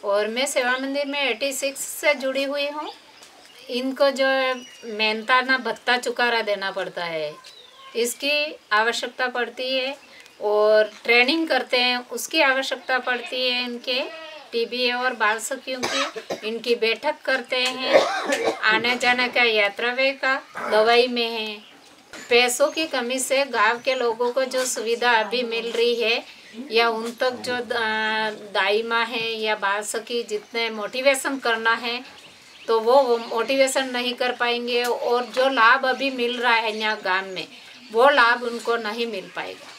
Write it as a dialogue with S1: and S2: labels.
S1: और मैं सेवा मंदिर में 86 से जुड़ी हुई हूँ। इनको जो मेहनताना भत्ता चुकारा देना पड़ता है, इसकी आवश्यकता पड़ती है। और ट्रेनिंग करते हैं, उसकी आवश्यकता पड़ती है। इनके टीबी और बाल सखियों की इनकी बैठक करते हैं। आने जाने का यात्रा व्यय का दवाई में है। पैसों की कमी से गांव के लोगों को जो सुविधा अभी मिल रही है, या उन तक जो दाई माँ है या बाल सखी जितने मोटिवेशन करना है, तो वो मोटिवेशन नहीं कर पाएंगे। और जो लाभ अभी मिल रहा है यहाँ गांव में, वो लाभ उनको नहीं मिल पाएगा।